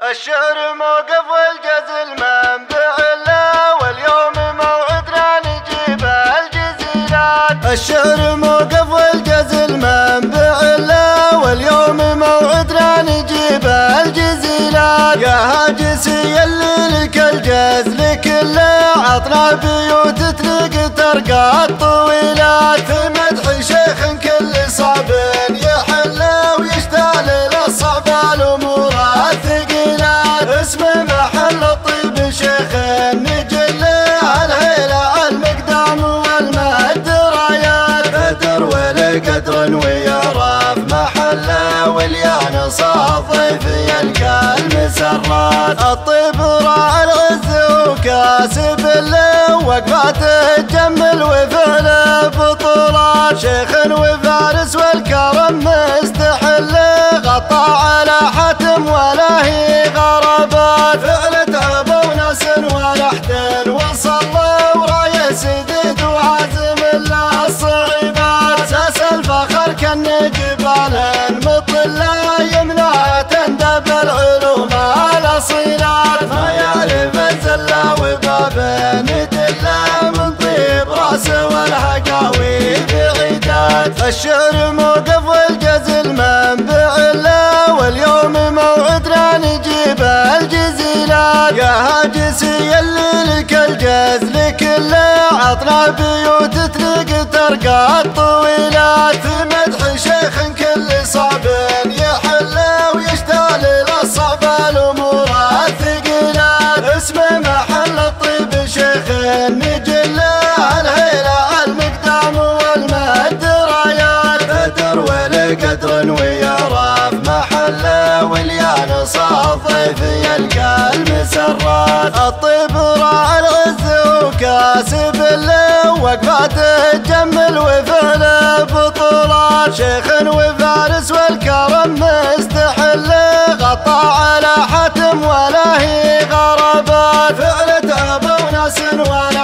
الشعر موقف والجزل منبع له، واليوم موعدنا نجيب الجزيلات. الشعر موقف والجزل منبع له، واليوم موعدنا نجيب الجزيلات. يا هاجسي اللي لك الجزل كله، عطنا بيوت تلق ترقى الطويلات. في مدح شيخ كل صعب يحل ويشتال للصعب الامور الثقيلات. اسم محل الطيب شيخ نجل، الهيلة المقدام والمد رايات. بدر ولقدر ويعرف محله، واليانص الضيف يلقى المسرات. الطيب راعي العز وكاسب له، وقفاته تجمل وفعله بطولات. شيخ وفارس والكرم مستحل، غطى على حاتم ولا هي غربات. فعل تعب وناس ولحد وصلى، ورايه سديد وعازم له الصعيبات. ساس الفخر كالجبال مطلة، يمنع تندب العلوم الاصيلات. ما يعرف الزله وباب ندله، من طيب راسه والحقاوي بعيدات. الشعر موقف والجزل منبع له، واليوم موعدنا نجيب الجزيلات. يا هاجسي اللي لك الجزل كله، عطنا بيوت تلق ترقى الطويلات. في مدح شيخ كل صعب يحل، ويشتال للصعب الامور الثقيلات. اسم محل الطيب شيخ نجل، الهيلة المقدام والمد رايات. بدر ولقدر ويعرف محله، واليانص الضيف يلقى المسرات. الطيب راعي العز وكاسب له، وقفاته تجمل وفعله بطولات. شيخ وفارس والكرم مستحل، غطى على حاتم ولا هي غربات. فعل تعب وناس